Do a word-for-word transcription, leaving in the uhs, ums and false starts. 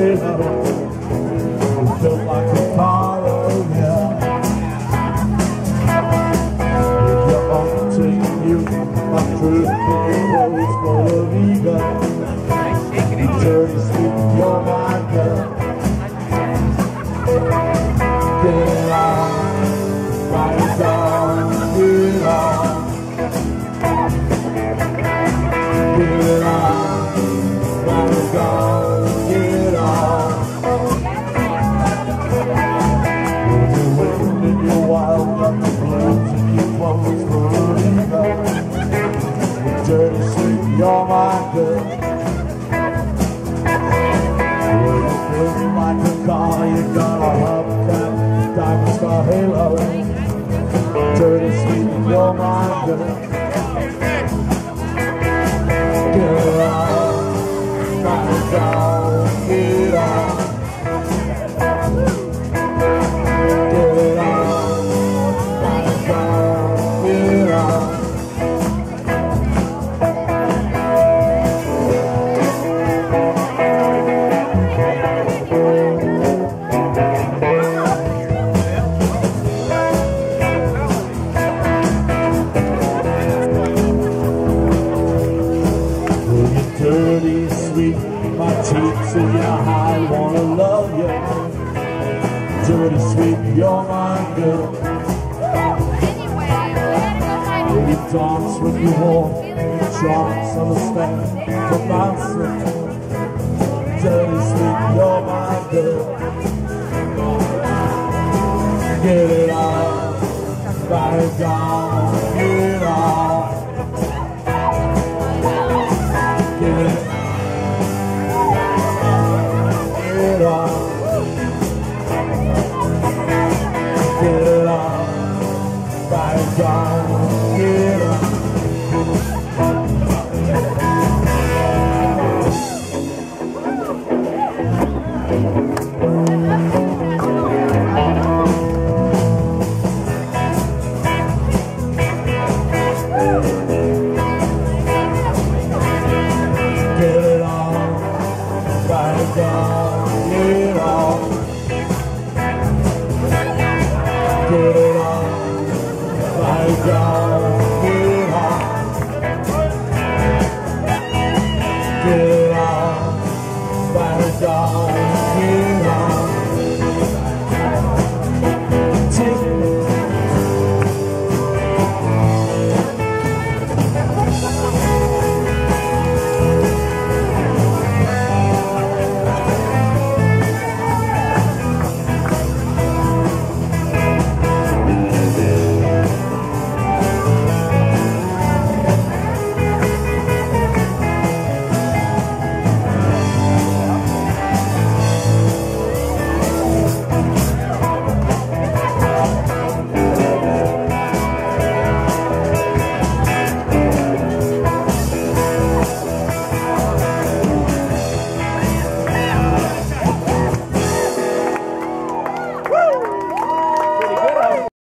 halo. It's built like a car, oh yeah. If you're wanting you, my truth in your clothes full of ego. Dirty sweet, you're my girl. Get it on, right it down, get it on. Get it on, right it down, get it on. You're waiting in your wild, got the blues and your clothes full of ego. Dirty sweet, you're my girl. Feeling like a car, you got a hubcap, diamond star halo. Dirty sweet, you're my girl. Get it on, ride it down, get it on. Get it on, ride it down, get it on. Dirty sweet, my cheeks and your high, wanna love you. Dirty sweet, you're my girl. Will you dance when you walk, the charms understand the bouncing. Dirty sweet, you're my girl. Get it on, ride it down, get it on. Get it, get it on, get it on, ride it down, get it on. Get it on, ride it down, get it on. Get it on, ride it down, get it on. Get it on, ride it down.